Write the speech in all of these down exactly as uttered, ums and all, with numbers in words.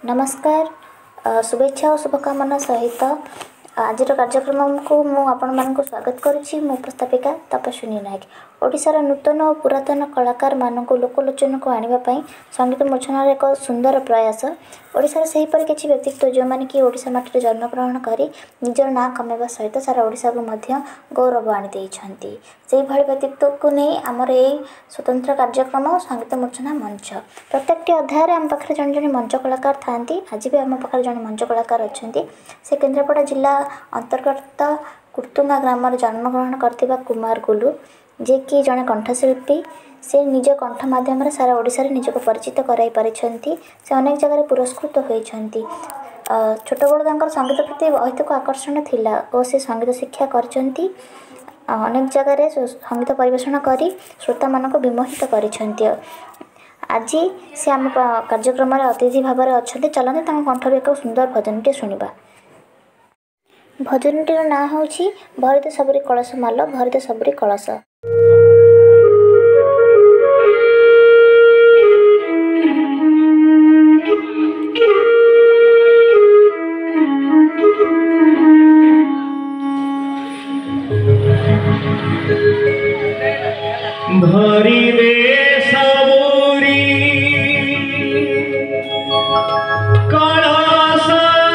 नमस्कार। अ, शुभेच्छा और शुभकामना सहित आज कार्यक्रम को मु आपण मानक स्वागत करुच्ची। मु प्रस्थापिका तपस्विनी नायक। ओडिशार नूतन और पुरातन कलाकार मानक लोकलोचन को आने संगीत मोचन एक सुंदर प्रयास। ओडिशार सेहीपरि किछि व्यक्तित्व जो माने कि ओडिशा माटी जन्मग्रहण करी निजर ना कमेवा सहित सारा ओडिशा को मध्य गौरव आनी देइछन्ति। सेही भଳି व्यक्तित्व को नहीं आमर यही स्वतंत्र कार्यक्रम संगीत मूर्छना मंच प्रत्येक अध्याय आम पाखे जन जन मंच कलाकार था। आज भी आम पाखे जन मंच कलाकार अच्छा से केन्द्रापड़ा जिला अंतर्गत कुर्तुंगा ग्राम जन्मग्रहण करथिबा कुमार गुलू जे कि जड़े कंठशिल्पी। से निज कंठ माध्यम सारा ओडिशा रे निजको परिचित कराई पारिछन्ति। से अनेक जगह पुरस्कृत होइछन्ति। छोट बड़ संगीत प्रति बहुत आकर्षण थिला और से संगीत शिक्षा करछन्ति। अनेक जगह संगीत परिवेषण करी श्रोता मानक विमोहित करिछन्ति। आज से आम कार्यक्रम अतिथि भाव में अच्छा। चलते कंठर एक सुंदर भजनटे शुणा। भजनटीर ना हूँ भरित सबरी कलश माल भरित सबरी कलश। भरी दे सबरी कलश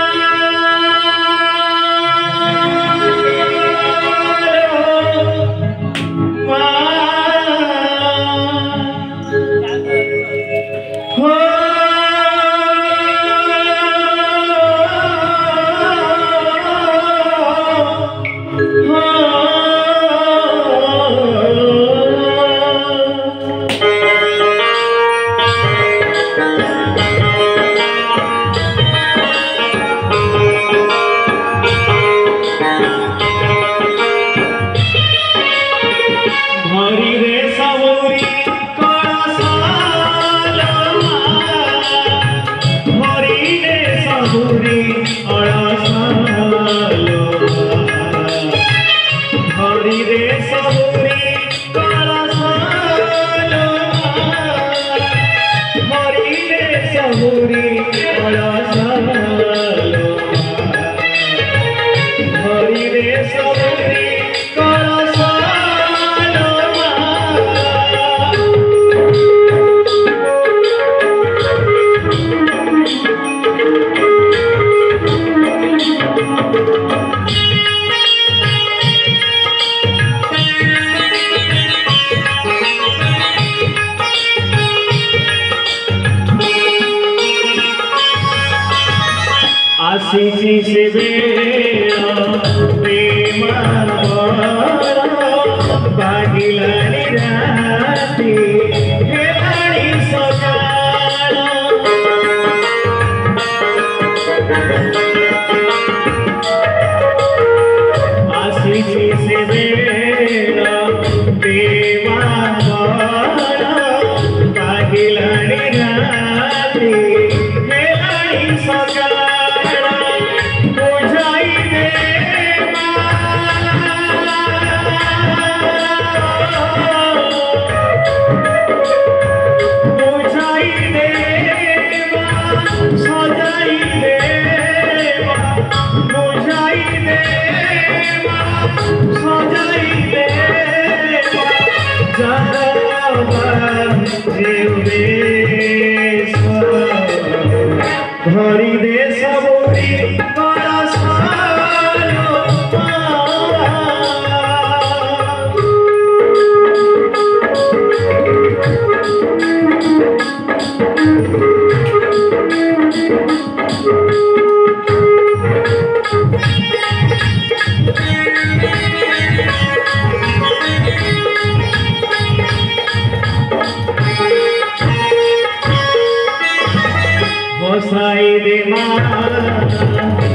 आशीष से बेड़ा प्रेम बागिलानी राती हेलानी सकाळ। आशीष से बेड़ा प्रेम बागिलानी राती हेलानी सकाळ। भरी दे सबरी कलश बसाई दे मां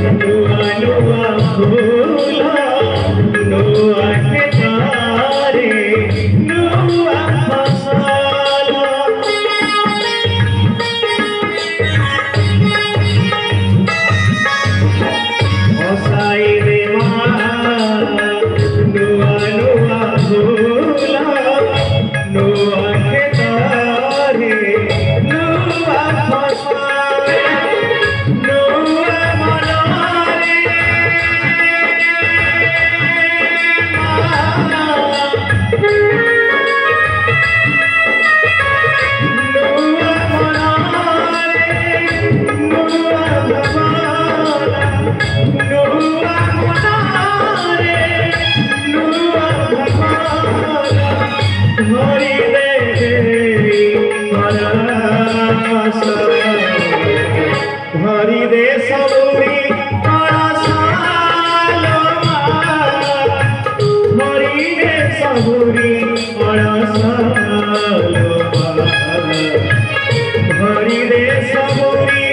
हरि दे सबुरी अड़सालो हरि दे सबुरी अड़सालो हरि दे सबुरी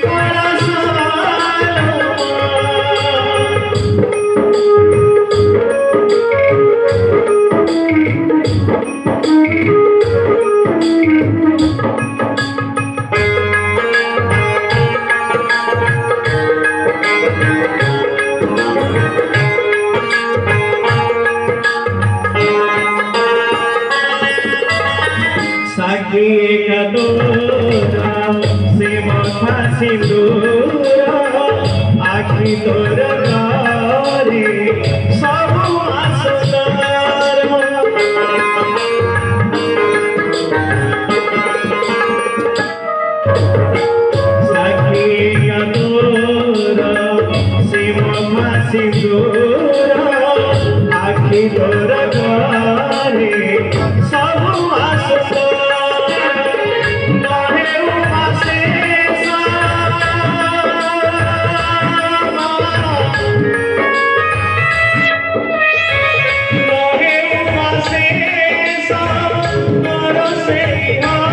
साखी कतोरा से मथा सिंदूर आखि तोर रे सब आसदार साखी कतोरा से मथा सिंदूर आखि तोर रे सब आसदार से सा से